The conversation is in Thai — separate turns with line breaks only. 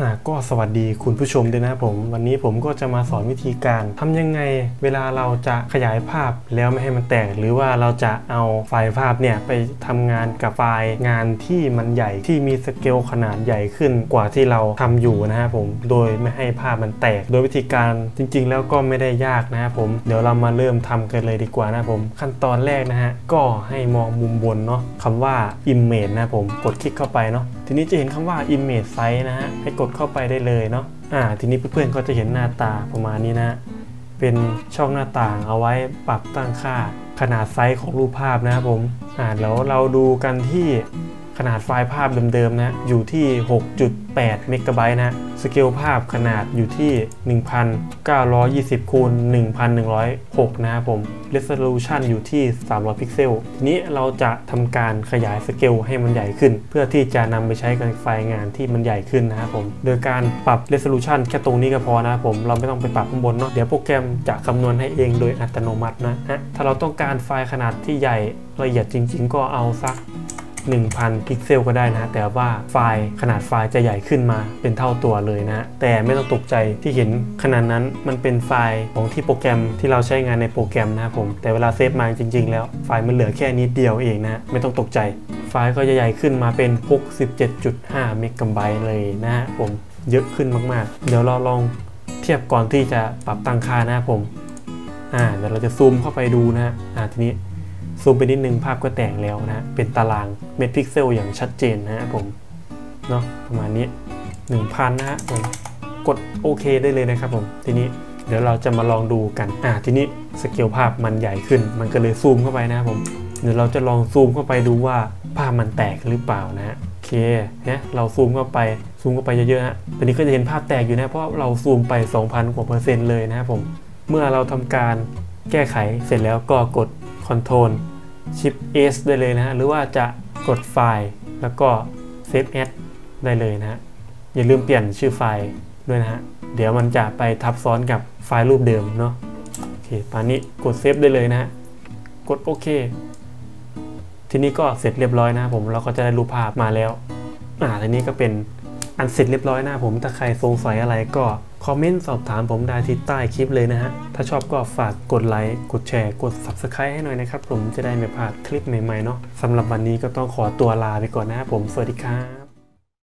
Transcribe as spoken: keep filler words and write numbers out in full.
ก็สวัสดีคุณผู้ชมด้วยนะผมวันนี้ผมก็จะมาสอนวิธีการทำยังไงเวลาเราจะขยายภาพแล้วไม่ให้มันแตกหรือว่าเราจะเอาไฟล์ภาพเนี่ยไปทำงานกับไฟล์งานที่มันใหญ่ที่มีสเกลขนาดใหญ่ขึ้นกว่าที่เราทำอยู่นะครับผมโดยไม่ให้ภาพมันแตกโดยวิธีการจริงๆแล้วก็ไม่ได้ยากนะครับผมเดี๋ยวเรามาเริ่มทำกันเลยดีกว่านะผมขั้นตอนแรกนะฮะก็ให้มองมุมบนเนาะคำว่า image นะผมกดคลิกเข้าไปเนาะทีนี้จะเห็นคำว่า image size นะฮะให้กดเข้าไปได้เลยเนาะอ่าทีนี้เพื่อนๆก็จะเห็นหน้าตาประมาณนี้นะเป็นช่องหน้าต่างเอาไว้ปรับตั้งค่าขนาดไซส์ของรูปภาพนะครับผมอ่าแล้วเราดูกันที่ขนาดไฟล์ภาพเดิมๆนะอยู่ที่ หกจุดแปด เมกะไบต์นะสเกลภาพขนาดอยู่ที่ หนึ่งพันเก้าร้อยยี่สิบ คูณ หนึ่งพันหนึ่งร้อยหก นะครับผม Resolution อยู่ที่สามร้อยพิกเซลทีนี้เราจะทำการขยายสเกลให้มันใหญ่ขึ้นเพื่อที่จะนำไปใช้กับไฟล์งานที่มันใหญ่ขึ้นนะครับผมโดยการปรับ Resolution แค่ตรงนี้ก็พอนะครับผมเราไม่ต้องไปปรับข้างบนเนาะเดี๋ยวโปรแกรมจะคำนวณให้เองโดยอัตโนมัตินะฮะถ้าเราต้องการไฟล์ขนาดที่ใหญ่ละเอียดจริงๆก็เอาสักหนึ่งพัน พิกเซลก็ได้นะแต่ว่าไฟล์ขนาดไฟล์จะใหญ่ขึ้นมาเป็นเท่าตัวเลยนะแต่ไม่ต้องตกใจที่เห็นขนาดนั้นมันเป็นไฟล์ของที่โปรแกรมที่เราใช้งานในโปรแกรมนะครับผมแต่เวลาเซฟมาจริงๆแล้วไฟล์มันเหลือแค่นิดเดียวเองนะไม่ต้องตกใจไฟล์ก็จะใหญ่ขึ้นมาเป็น หกสิบเจ็ดจุดห้า เมกะไบต์เลยนะฮะผมเยอะขึ้นมากๆเดี๋ยวเราลองเทียบก่อนที่จะปรับตั้งค่านะครับผมอ่าเดี๋ยวเราจะซูมเข้าไปดูนะอ่าทีนี้ซูมไปนิดนึงภาพก็แต่งแล้วนะเป็นตารางเมตรพิกเซลอย่างชัดเจนนะผมเนาะประมาณนี้ หนึ่งพัน นะฮะผมกดโอเคได้เลยนะครับผมทีนี้เดี๋ยวเราจะมาลองดูกันอ่าทีนี้สเกลภาพมันใหญ่ขึ้นมันก็เลยซูมเข้าไปนะครับผมเดี๋ยวเราจะลองซูมเข้าไปดูว่าภาพมันแตกหรือเปล่านะฮะโอเคเนี่ยเราซูมเข้าไปซูมเข้าไปเยอะๆฮะตอนนี้ก็จะเห็นภาพแตกอยู่นะเพราะเราซูมไป สองพัน กว่าเปอร์เซ็นต์เลยนะครับผมเมื่อเราทำการแก้ไขเสร็จแล้วก็กด Ctrl Shift S ได้เลยนะฮะหรือว่าจะกดไฟล์แล้วก็ Save As ได้เลยนะฮะอย่าลืมเปลี่ยนชื่อไฟล์ด้วยนะฮะเดี๋ยวมันจะไปทับซ้อนกับไฟล์รูปเดิมเนาะโอเคตอนนี้กดเซฟได้เลยนะฮะกดโอเคทีนี้ก็เสร็จเรียบร้อยนะผมเราก็จะได้รูปภาพมาแล้วอ่าทีนี้ก็เป็นอันเสร็จเรียบร้อยนะผมถ้าใครสงสัยอะไรก็คอมเมนต์สอบถามผมได้ที่ใต้คลิปเลยนะฮะถ้าชอบก็ฝากกดไลค์กดแชร์กด ซับสไครบ์ ให้หน่อยนะครับผมจะได้ไม่พลาดคลิปใหม่ๆเนาะสำหรับวันนี้ก็ต้องขอตัวลาไปก่อนนะครับผมสวัสดีครับ